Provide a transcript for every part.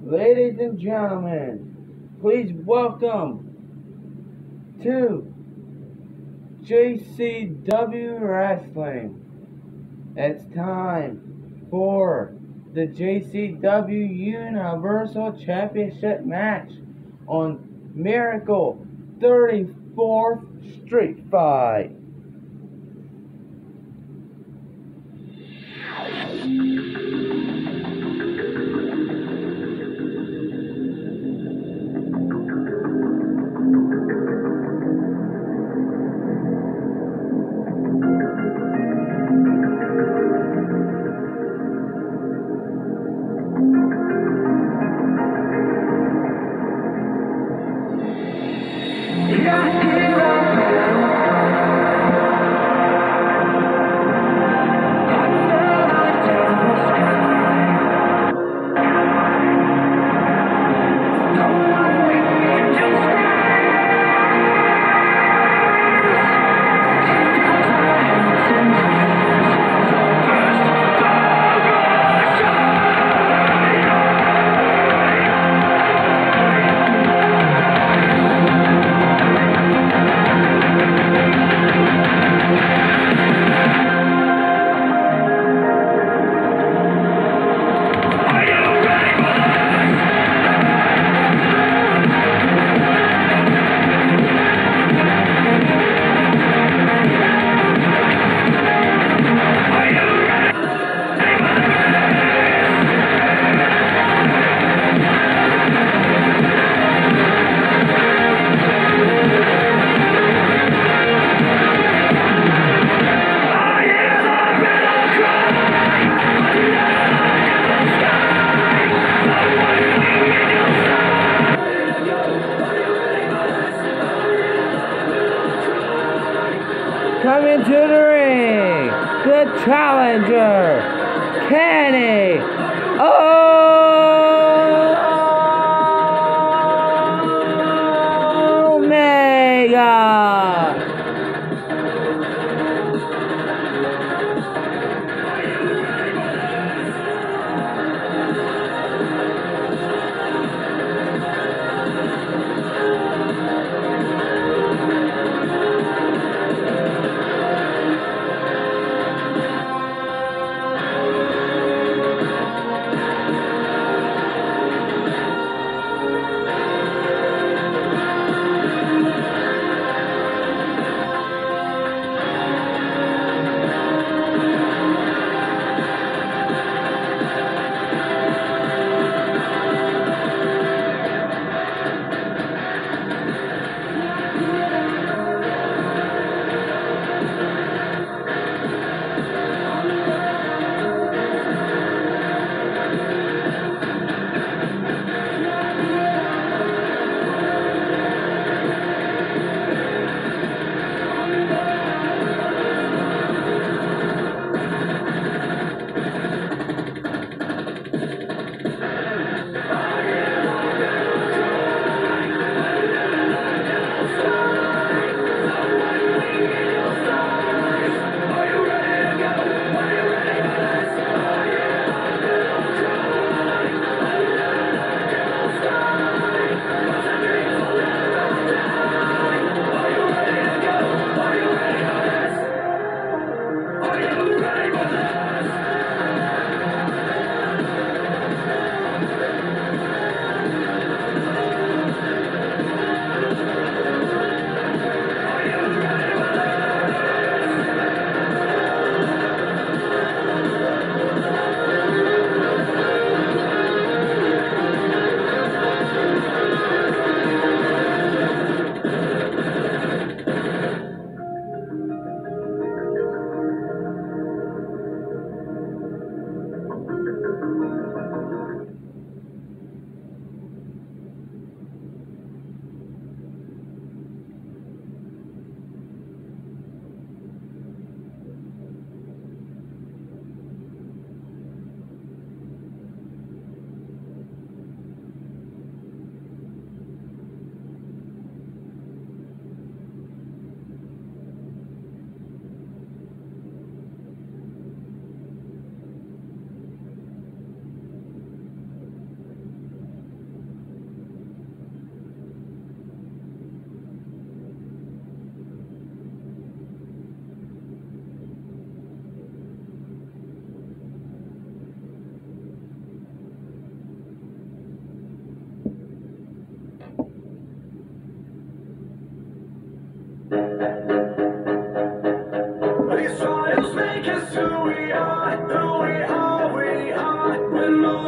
Ladies and gentlemen, please welcome to JCW Wrestling. It's time for the JCW Universal Championship match on Miracle 34th Street Fight. Coming to the ring, the challenger, Kenny Omega.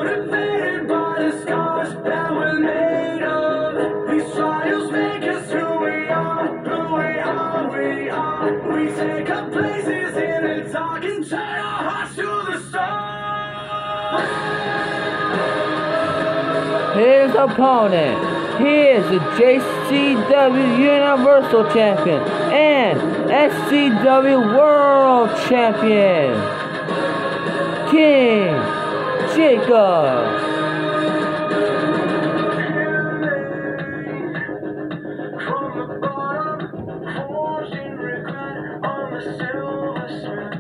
motivated by the scars that we're made of. These trials make us who we are, who we are, we are. We take up places in the dark and turn our hearts to the stars. His opponent, he is the JCW Universal Champion and SCW World Champion, King Jacob. From the bottom, forging regret on the silver thread.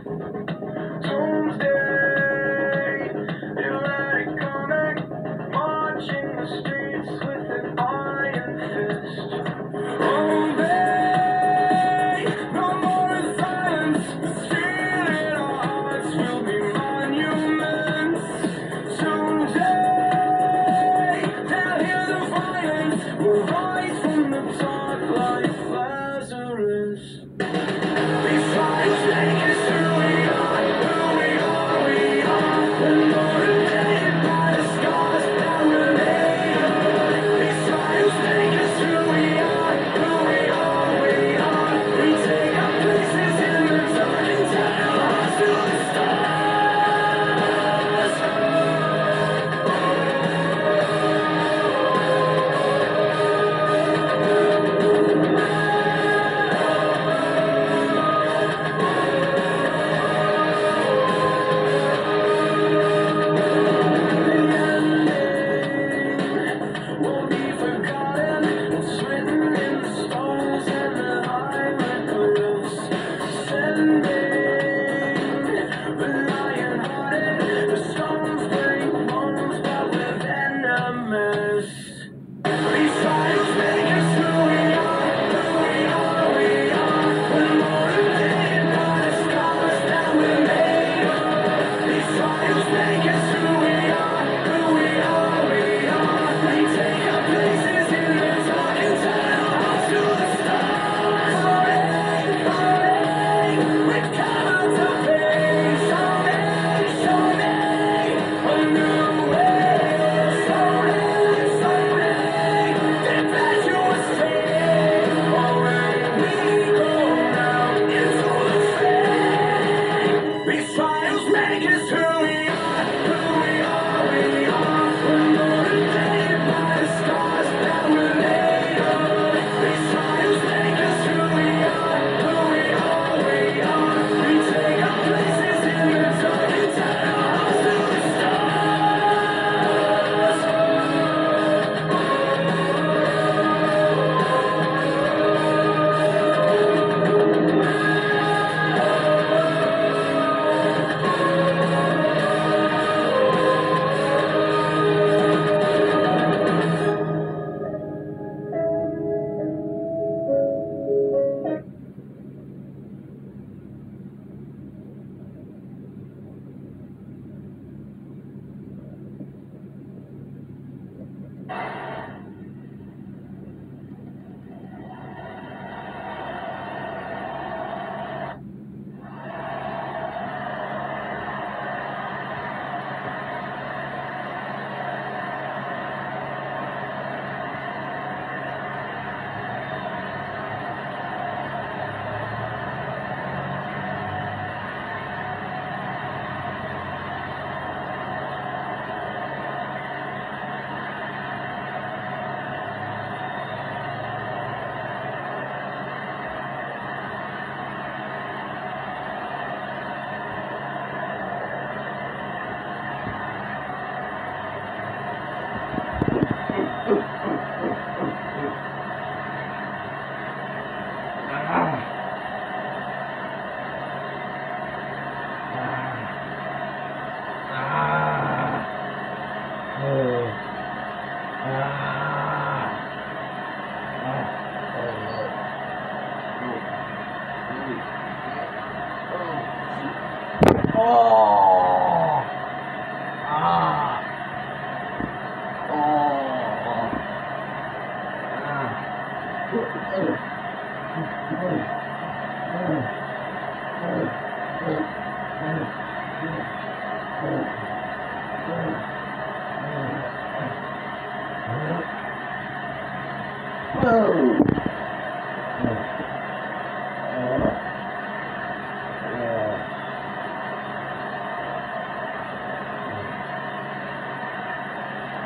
Doomsday, you let it coming, marching the streets with an iron fist. Obey, no more in silence. The steel in our hearts will be monuments. Today, they'll hear the violence. We'll rise from the dark like Lazarus. These trials make us who we are, who we are, we are. We're motivated by the scars that we're made of. These trials make us who we are, who we are, we are. We take our places in the dark and turn our hearts to the stars. Won't be forgotten. It's written in the stones and the hieroglyphs. Sending the lion-hearted. The stones break bones, but we're venomous. These trials make us who we are, who we are, we are. We're motivated by the scars that we're made of. These trials make us who we are, who we are, we are. We take our places in the dark and turn our hearts to the stars. Calling, we've come out to face. Someday, a new way. Someday, the impetuous fate. Away we go now into the fray. These trials make us who we are, who we are, we are. We're motivated by the scars that we're made of. These trials make us who we are, who we are, we are. We take our places in the dark and turn our hearts to the stars.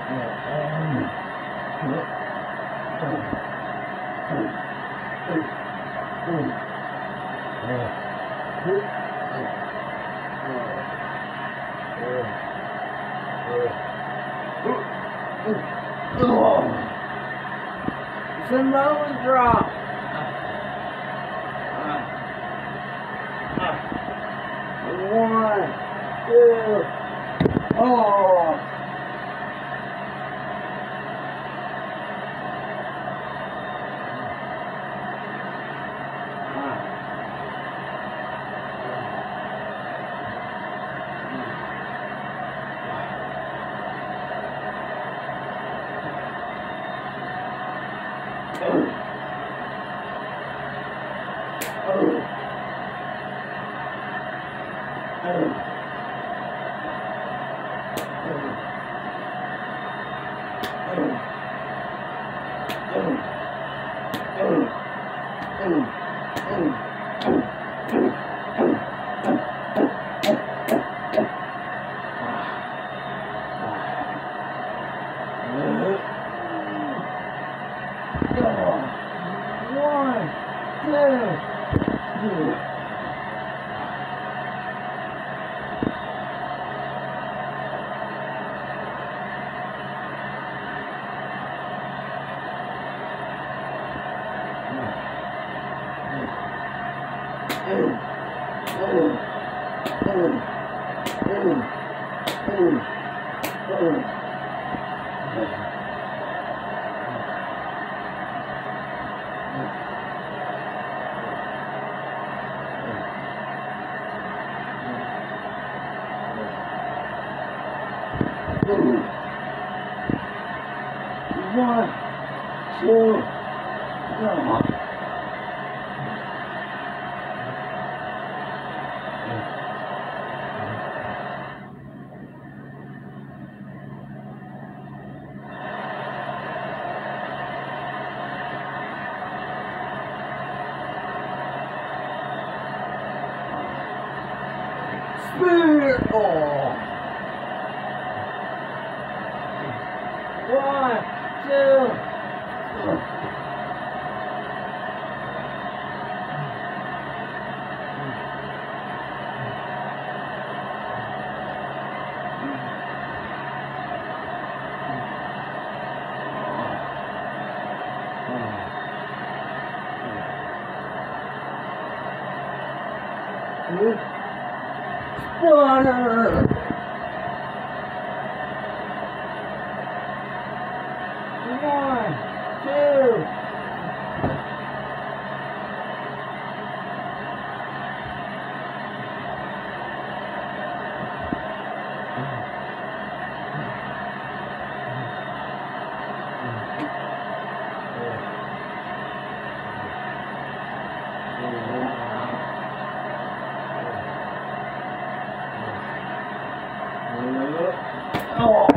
Samoan drop. One, two, oh. One, two, go. Spear! Oh. One, two. Spawner! One, two. Oh.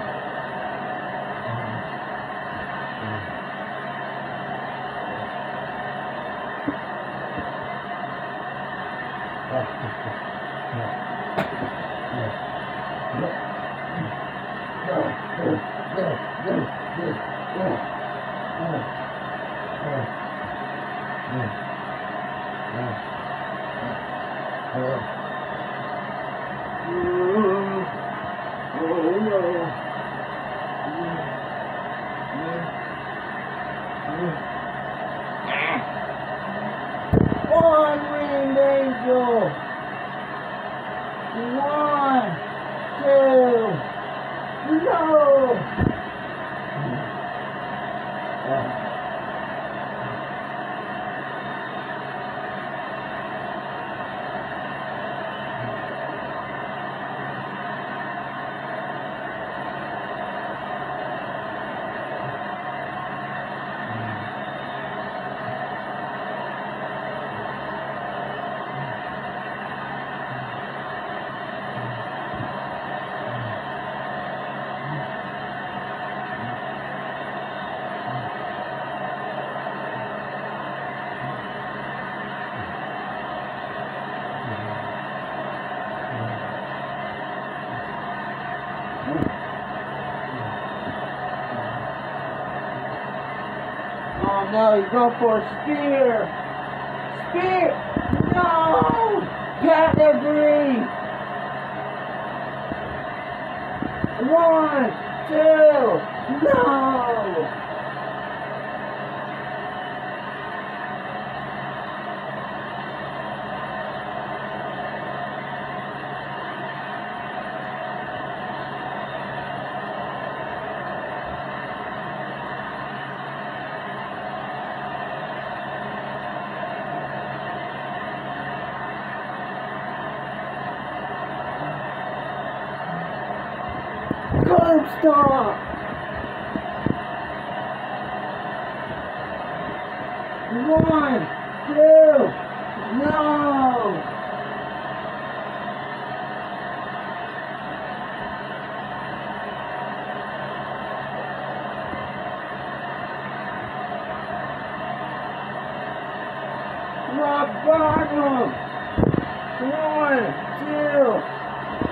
One winged angel. One, two, no. No, you go for a spear. Spear. No. Pedigree. 1, 2. No. Curb stop! 1, 2, no! Rock bottom! 1, 2.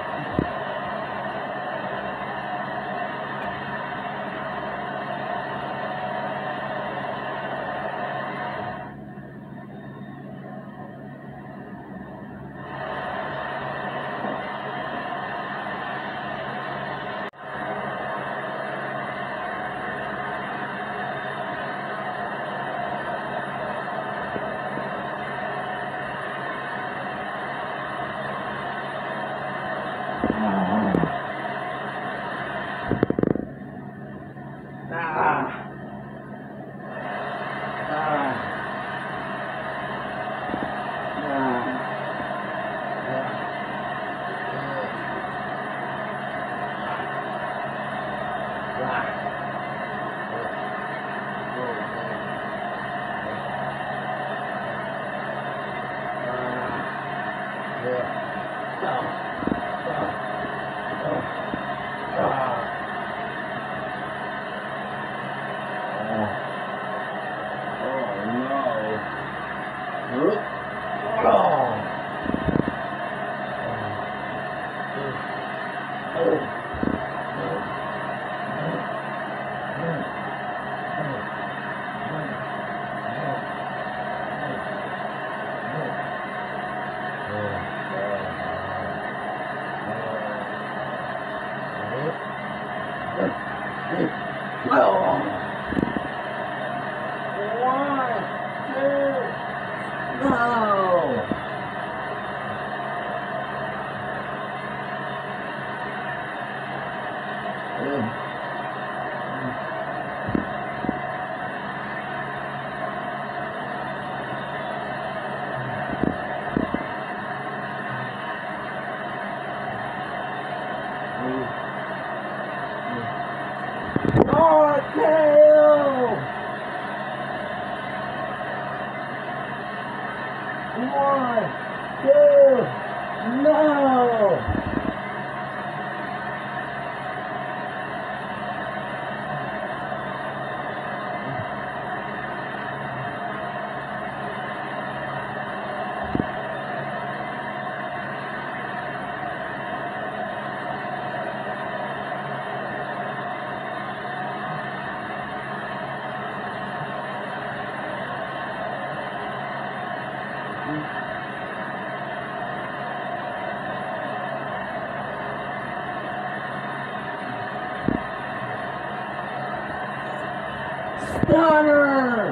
Stunner!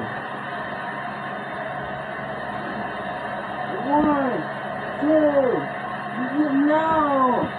1, 2, no!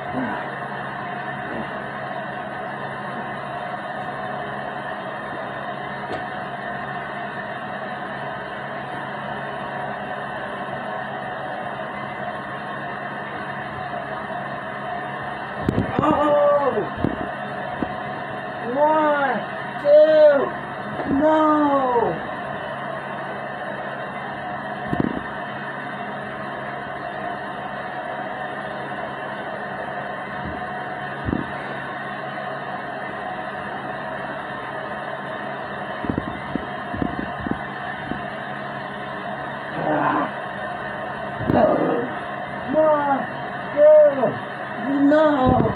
Oh! 1, 2, no! One, two, no!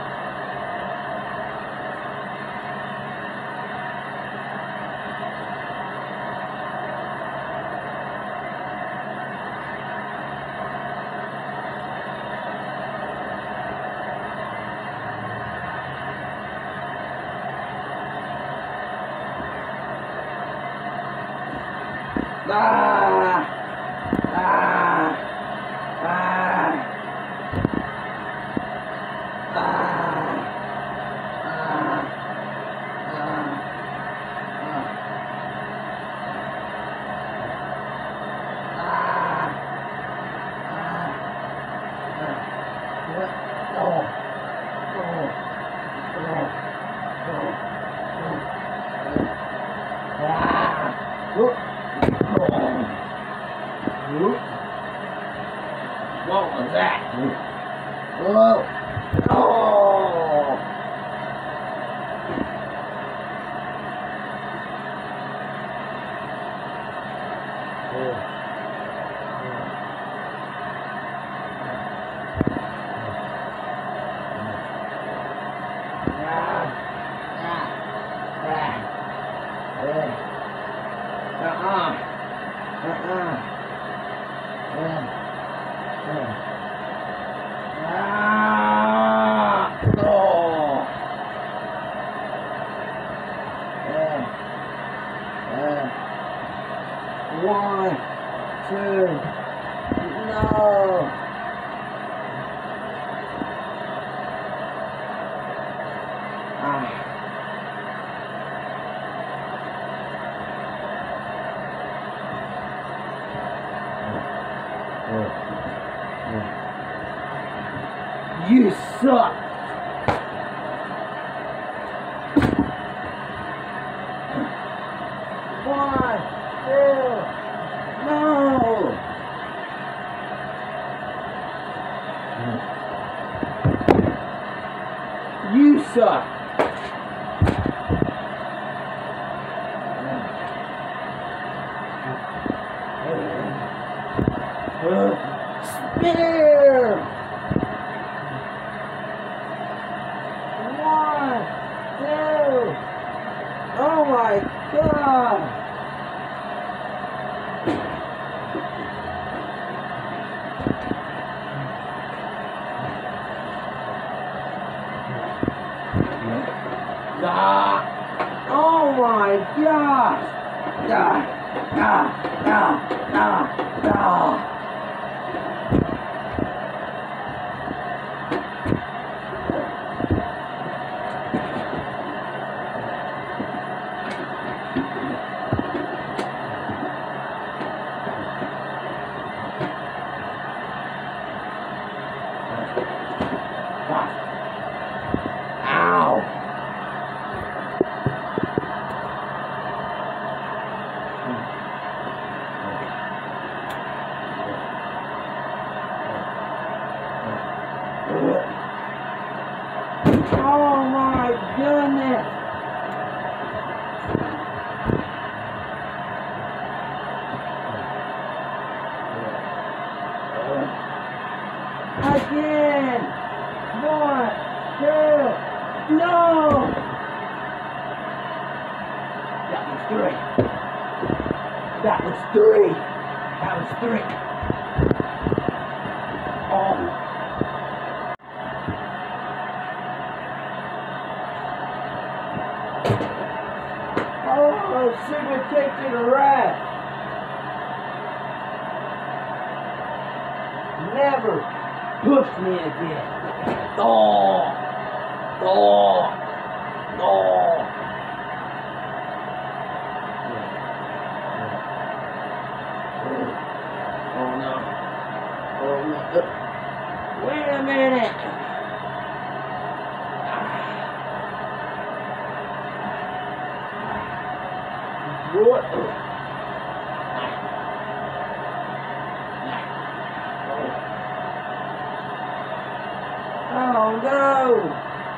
Ah! Ah! Ah! What was that? Whoa! Oh! One, two, no. You suck. One, two, no. You suck. Spear. 1, 2. Oh my God. Oh my gosh! Ow! Oh my goodness! Again! 1, 2, no! That was 3. That was 3. That was 3. Oh. Oh, Sigma taking a rest. Never push me again. Oh, oh, oh. Oh no. Oh no. Wait a minute. What? Oh no!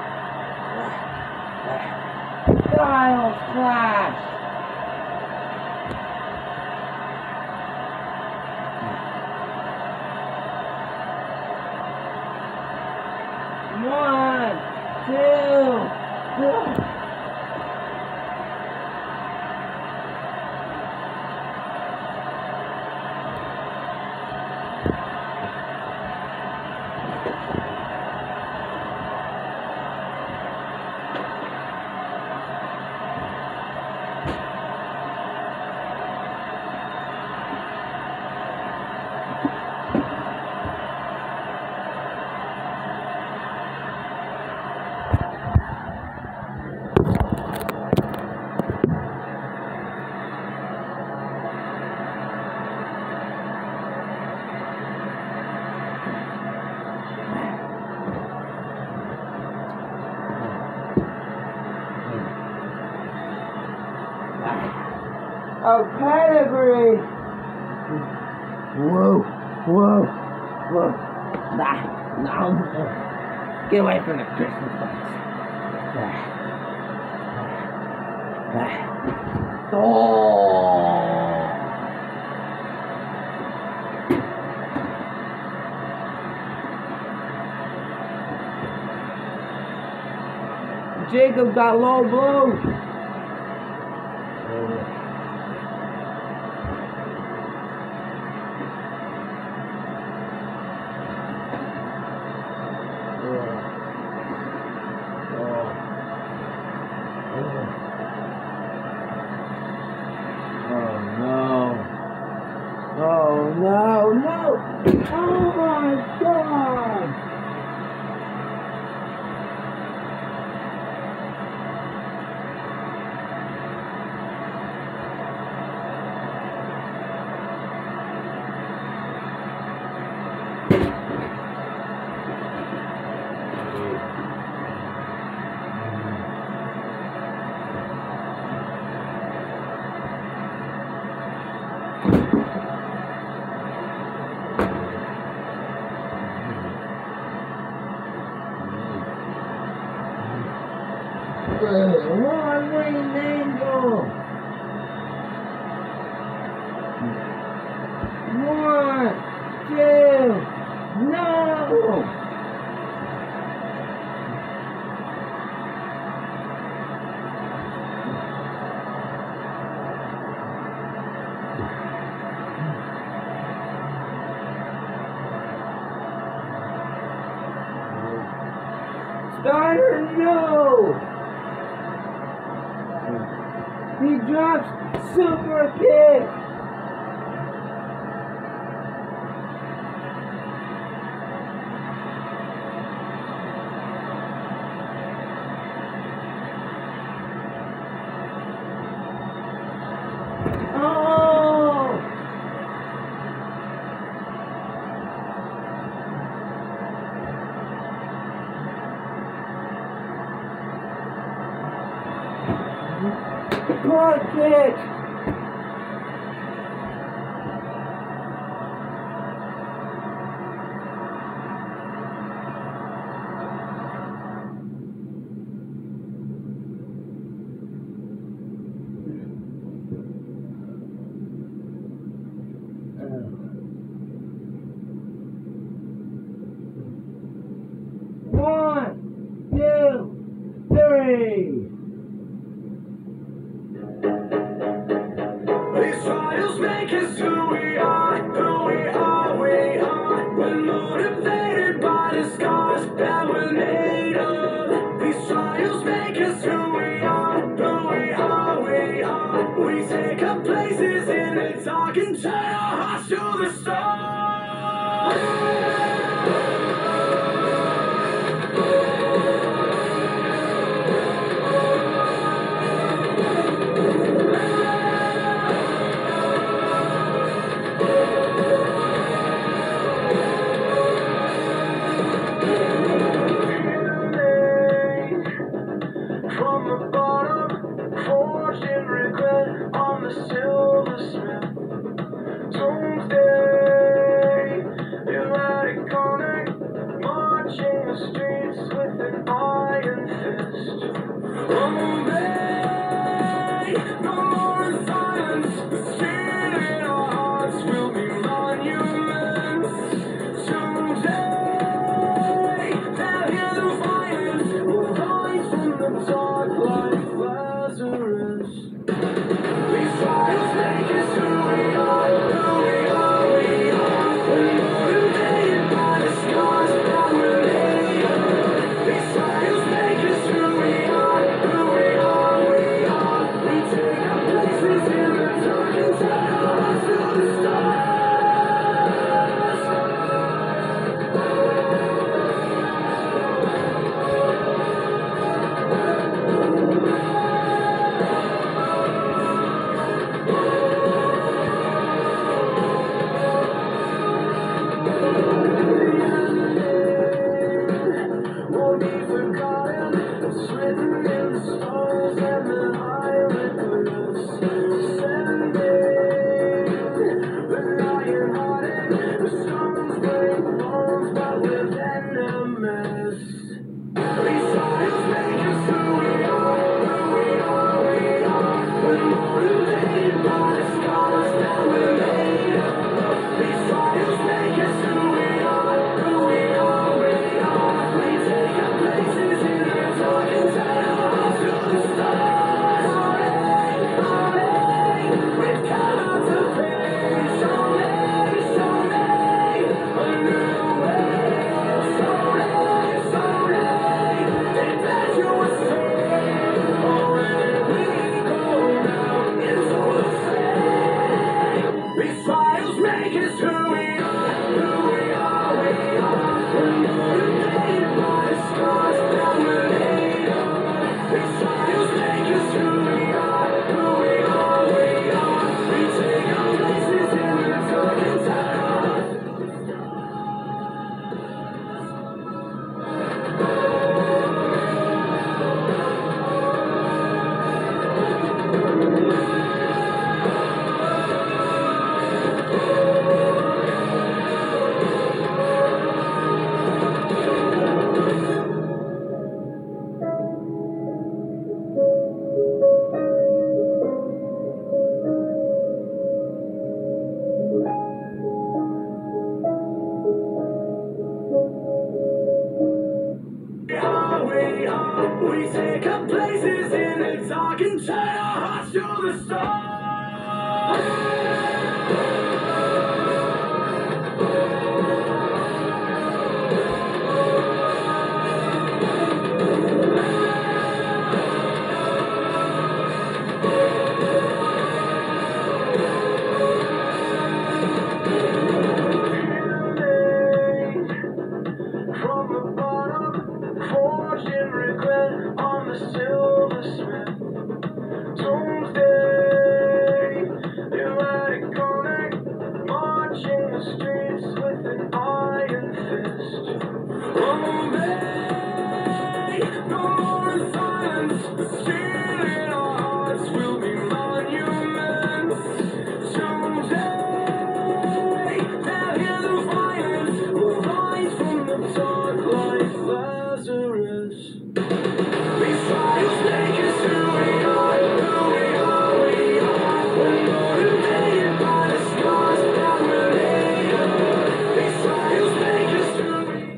Styles Clash! One, two, three. Oh, pedigree! Whoa, whoa, whoa. Nah, no. Get away from the Christmas lights. Oh! Jacob got low blows. Oh no, no! Oh my God! One winged angel. 1, 2, no. Starter, no. He drops super kick. Oh! Quad kick. One, two, three. These trials make us who we are, who we are, we are. We're motivated by the scars that we're made of. These trials make us who we are, who we are, we are. We take up places in the dark and turn our hearts to the stars. No more silence. The street in our hearts will be monuments. Someday, they'll hear the violence. We'll rise from the dark like Lazarus. These trials make us who we are, who we are, we are. We're motivated by the scars that we're made of. These trials make us who we are, who we are, we are. We take our places in the dark and turn our hearts to the stars. Won't be forgotten. It's written in the stars and the hieroglyphs. Sending the lion-hearted. The storms break bones, but we're venomous. These trials make us who we are, who we are, we are. We're motivated by the scars that we're made of. These trials make us who we are, who we are, we are. We take our places in the dark and turn our hearts to the stars. Someday, we've come out to face. Someday, a new way. Someday, impetuous faith. Away we go now into the fade. These trials make us who we are, who we are, we are. We're motivated by the scars that we're made of. These trials make us who we are, who we are, we are. We take our places in the dark and turn our hearts to the we take our places in the dark and turn our hearts to the stars. From the bottom, forged in regret on the silversmith. Doomsday, pneumatic connect, marching the streets with an iron fist. Someday, no more silence. The steel in our hearts will be monuments. Someday, they'll hear the violence. We'll rise from the dark like Lazarus. These trials make us who we are, who we are, we are. We're motivated by the scars that we're made of. These trials make us who we are.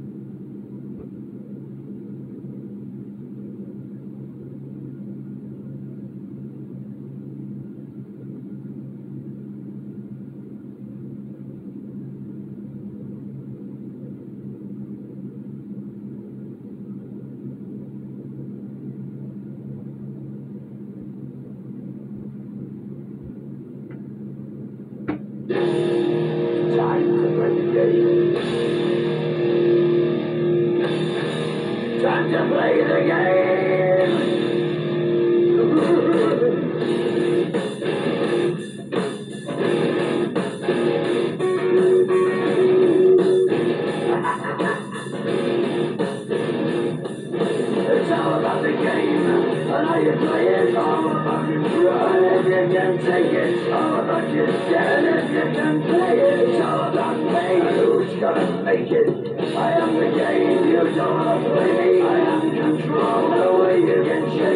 Time to play the game. Time to play the game. It's all about the game. And how you play it, all about control. If you can take it, all about your stand. If you can play it, it's all about pain. Who's gonna make it? I am the game. You don't wanna play me. I am control. No way you can change.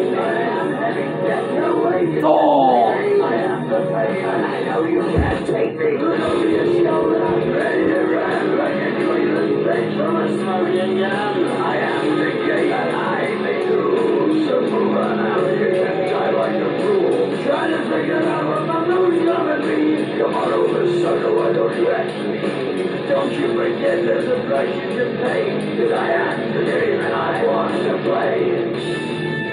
Come on over, sucker, why don't you ask me? Don't you forget there's a price you can pay, 'cause I am the game and I want to play.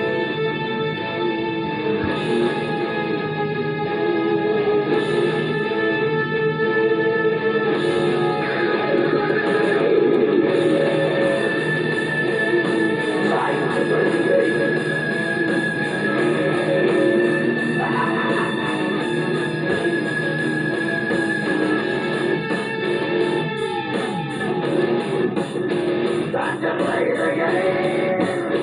Time to play the game.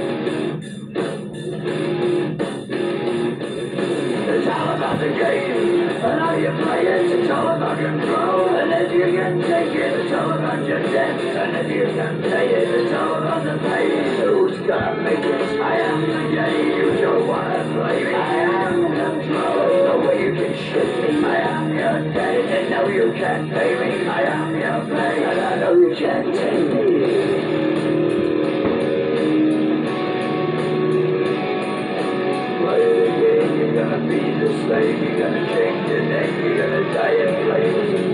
It's all about the game, and how you play it. It's all about control, and if you can take it, it's all about your debt. And if you can pay it, it's all about the pain. Who's gonna make it? I am the game. You don't wanna play me. I am in control. There's no way you can shift me. I am your debt, and no, you can't pay me. I am your play, and I know you can't take me. You're gonna be the slave, you're gonna change your name, you're gonna die in flames.